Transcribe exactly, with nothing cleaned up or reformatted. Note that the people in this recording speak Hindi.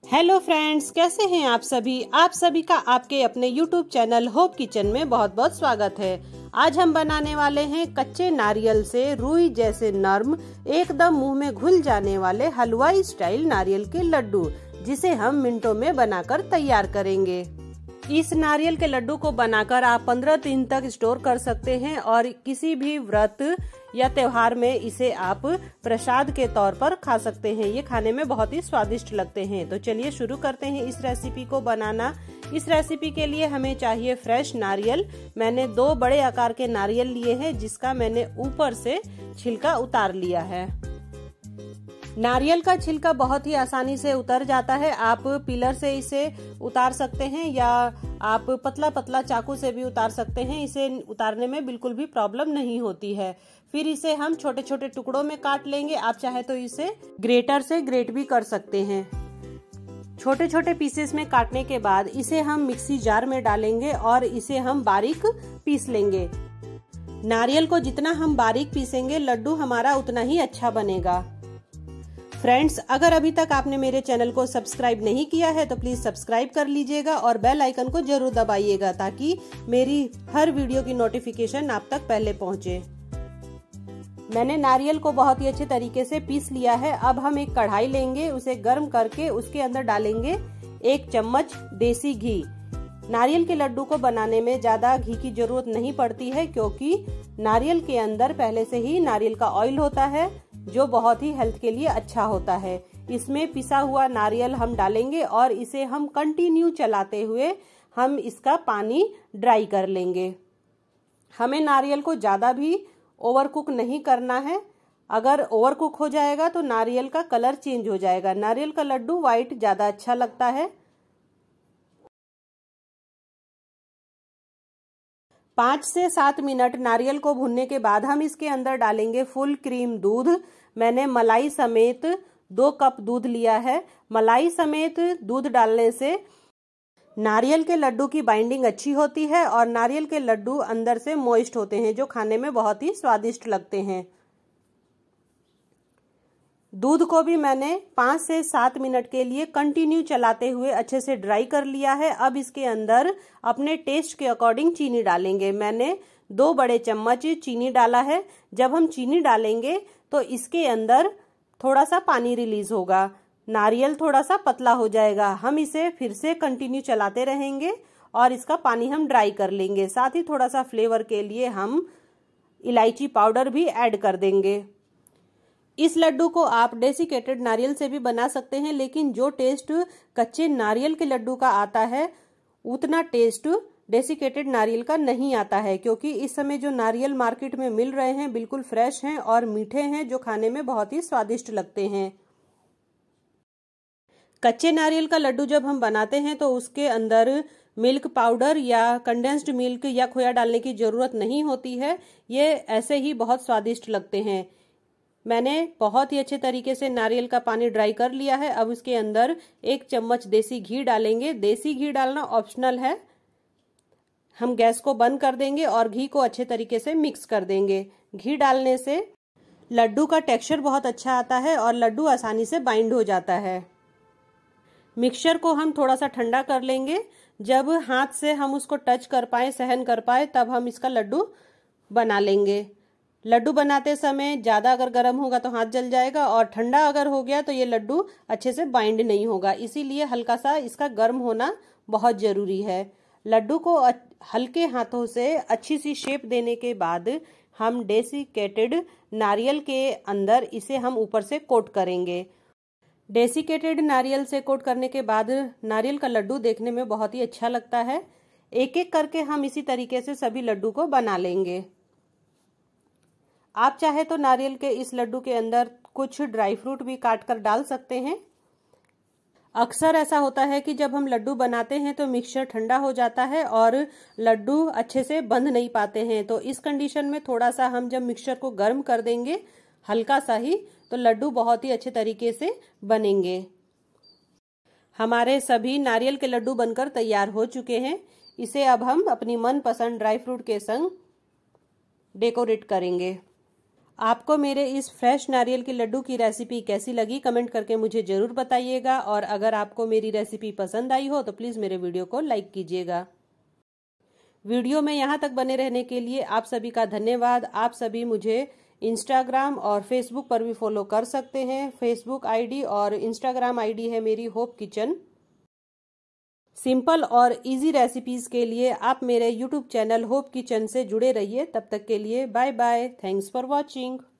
हेलो फ्रेंड्स, कैसे हैं आप सभी। आप सभी का आपके अपने यूट्यूब चैनल होप किचन में बहुत बहुत स्वागत है। आज हम बनाने वाले हैं कच्चे नारियल से रुई जैसे नर्म, एकदम मुंह में घुल जाने वाले हलवाई स्टाइल नारियल के लड्डू, जिसे हम मिनटों में बनाकर तैयार करेंगे। इस नारियल के लड्डू को बनाकर आप पंद्रह दिन तक स्टोर कर सकते हैं और किसी भी व्रत या त्योहार में इसे आप प्रसाद के तौर पर खा सकते हैं। ये खाने में बहुत ही स्वादिष्ट लगते हैं। तो चलिए शुरू करते हैं इस रेसिपी को बनाना। इस रेसिपी के लिए हमें चाहिए फ्रेश नारियल। मैंने दो बड़े आकार के नारियल लिए हैं, जिसका मैंने ऊपर से छिलका उतार लिया है। नारियल का छिलका बहुत ही आसानी से उतर जाता है। आप पिलर से इसे उतार सकते हैं या आप पतला पतला चाकू से भी उतार सकते हैं। इसे उतारने में बिल्कुल भी प्रॉब्लम नहीं होती है। फिर इसे हम छोटे छोटे टुकड़ों में काट लेंगे। आप चाहे तो इसे ग्रेटर से ग्रेट भी कर सकते हैं। छोटे छोटे पीसेस में काटने के बाद इसे हम मिक्सी जार में डालेंगे और इसे हम बारीक पीस लेंगे। नारियल को जितना हम बारीक पीसेंगे, लड्डू हमारा उतना ही अच्छा बनेगा। फ्रेंड्स, अगर अभी तक आपने मेरे चैनल को सब्सक्राइब नहीं किया है तो प्लीज सब्सक्राइब कर लीजिएगा और बेल आइकन को जरूर दबाइएगा, ताकि मेरी हर वीडियो की नोटिफिकेशन आप तक पहले पहुंचे। मैंने नारियल को बहुत ही अच्छे तरीके से पीस लिया है। अब हम एक कढ़ाई लेंगे, उसे गर्म करके उसके अंदर डालेंगे एक चम्मच देसी घी। नारियल के लड्डू को बनाने में ज्यादा घी की जरूरत नहीं पड़ती है, क्योंकि नारियल के अंदर पहले से ही नारियल का ऑयल होता है, जो बहुत ही हेल्थ के लिए अच्छा होता है। इसमें पिसा हुआ नारियल हम डालेंगे और इसे हम कंटिन्यू चलाते हुए हम इसका पानी ड्राई कर लेंगे। हमें नारियल को ज्यादा भी ओवर कुक नहीं करना है। अगर ओवर कुक हो जाएगा तो नारियल का कलर चेंज हो जाएगा। नारियल का लड्डू व्हाइट ज्यादा अच्छा लगता है। पाँच से सात मिनट नारियल को भूनने के बाद हम इसके अंदर डालेंगे फुल क्रीम दूध। मैंने मलाई समेत दो कप दूध लिया है। मलाई समेत दूध डालने से नारियल के लड्डू की बाइंडिंग अच्छी होती है और नारियल के लड्डू अंदर से मॉइस्ट होते हैं, जो खाने में बहुत ही स्वादिष्ट लगते हैं। दूध को भी मैंने पाँच से सात मिनट के लिए कंटिन्यू चलाते हुए अच्छे से ड्राई कर लिया है। अब इसके अंदर अपने टेस्ट के अकॉर्डिंग चीनी डालेंगे। मैंने दो बड़े चम्मच चीनी डाला है। जब हम चीनी डालेंगे तो इसके अंदर थोड़ा सा पानी रिलीज होगा, नारियल थोड़ा सा पतला हो जाएगा। हम इसे फिर से कंटिन्यू चलाते रहेंगे और इसका पानी हम ड्राई कर लेंगे। साथ ही थोड़ा सा फ्लेवर के लिए हम इलायची पाउडर भी ऐड कर देंगे। इस लड्डू को आप डेसिकेटेड नारियल से भी बना सकते हैं, लेकिन जो टेस्ट कच्चे नारियल के लड्डू का आता है उतना टेस्ट डेसिकेटेड नारियल का नहीं आता है, क्योंकि इस समय जो नारियल मार्केट में मिल रहे हैं बिल्कुल फ्रेश हैं और मीठे हैं, जो खाने में बहुत ही स्वादिष्ट लगते हैं। कच्चे नारियल का लड्डू जब हम बनाते हैं तो उसके अंदर मिल्क पाउडर या कंडेंस्ड मिल्क या खोया डालने की जरूरत नहीं होती है। ये ऐसे ही बहुत स्वादिष्ट लगते हैं। मैंने बहुत ही अच्छे तरीके से नारियल का पानी ड्राई कर लिया है। अब इसके अंदर एक चम्मच देसी घी डालेंगे। देसी घी डालना ऑप्शनल है। हम गैस को बंद कर देंगे और घी को अच्छे तरीके से मिक्स कर देंगे। घी डालने से लड्डू का टेक्सचर बहुत अच्छा आता है और लड्डू आसानी से बाइंड हो जाता है। मिक्सचर को हम थोड़ा सा ठंडा कर लेंगे। जब हाथ से हम उसको टच कर पाए, सहन कर पाए, तब हम इसका लड्डू बना लेंगे। लड्डू बनाते समय ज्यादा अगर गर्म होगा तो हाथ जल जाएगा और ठंडा अगर हो गया तो ये लड्डू अच्छे से बाइंड नहीं होगा। इसीलिए हल्का सा इसका गर्म होना बहुत जरूरी है। लड्डू को हल्के हाथों से अच्छी सी शेप देने के बाद हम डेसिकेटेड नारियल के अंदर इसे हम ऊपर से कोट करेंगे। डेसिकेटेड नारियल से कोट करने के बाद नारियल का लड्डू देखने में बहुत ही अच्छा लगता है। एक एक करके हम इसी तरीके से सभी लड्डू को बना लेंगे। आप चाहे तो नारियल के इस लड्डू के अंदर कुछ ड्राई फ्रूट भी काट कर डाल सकते हैं। अक्सर ऐसा होता है कि जब हम लड्डू बनाते हैं तो मिक्सचर ठंडा हो जाता है और लड्डू अच्छे से बंध नहीं पाते हैं। तो इस कंडीशन में थोड़ा सा हम जब मिक्सचर को गर्म कर देंगे, हल्का सा ही, तो लड्डू बहुत ही अच्छे तरीके से बनेंगे। हमारे सभी नारियल के लड्डू बनकर तैयार हो चुके हैं। इसे अब हम अपनी मनपसंद ड्राई फ्रूट के संग डेकोरेट करेंगे। आपको मेरे इस फ्रेश नारियल के लड्डू की रेसिपी कैसी लगी कमेंट करके मुझे ज़रूर बताइएगा। और अगर आपको मेरी रेसिपी पसंद आई हो तो प्लीज़ मेरे वीडियो को लाइक कीजिएगा। वीडियो में यहाँ तक बने रहने के लिए आप सभी का धन्यवाद। आप सभी मुझे इंस्टाग्राम और फेसबुक पर भी फॉलो कर सकते हैं। फेसबुक आईडी और इंस्टाग्राम आईडी है मेरी होप किचन। सिंपल और इजी रेसिपीज़ के लिए आप मेरे यूट्यूब चैनल होप किचन से जुड़े रहिए। तब तक के लिए bye bye. Thanks for watching.